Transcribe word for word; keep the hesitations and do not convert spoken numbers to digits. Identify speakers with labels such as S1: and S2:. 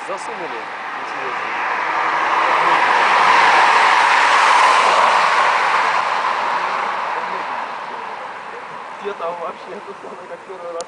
S1: Засунули. Где там вообще, это самое, как первый раз.